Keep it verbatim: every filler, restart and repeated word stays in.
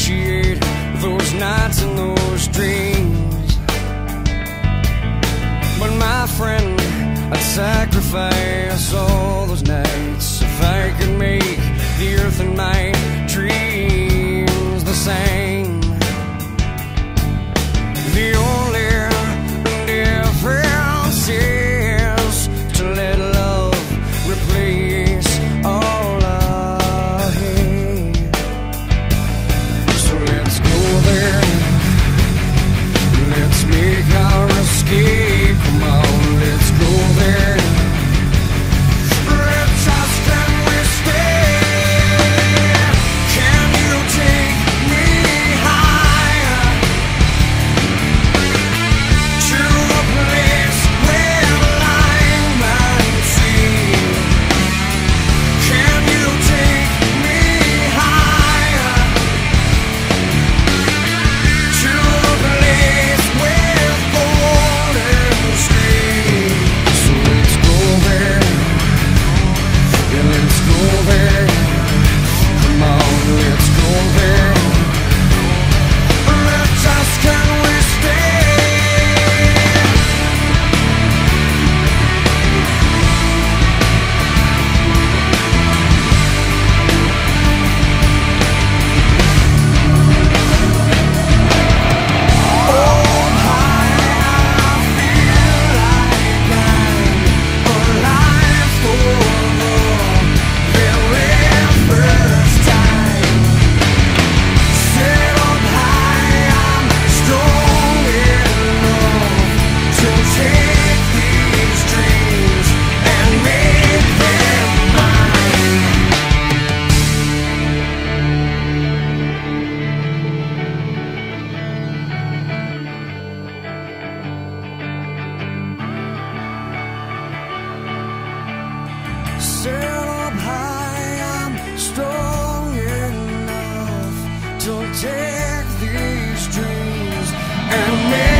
appreciate those nights and those dreams. But my friend, I'd sacrifice all those nights if I could make the earth and my dreams the same. The only difference is to let love replace all I hate. So let's go there, let's make our escape. Come on, let's go there. Let's ask, can we stay? Can you take me higher to a place where lime and sea? Can you take me higher to a place with golden streams? So let's go there, yeah, let's go there. Come on, let's go there. Let's ask, can we stay? Set up high, I'm strong enough to take these dreams and make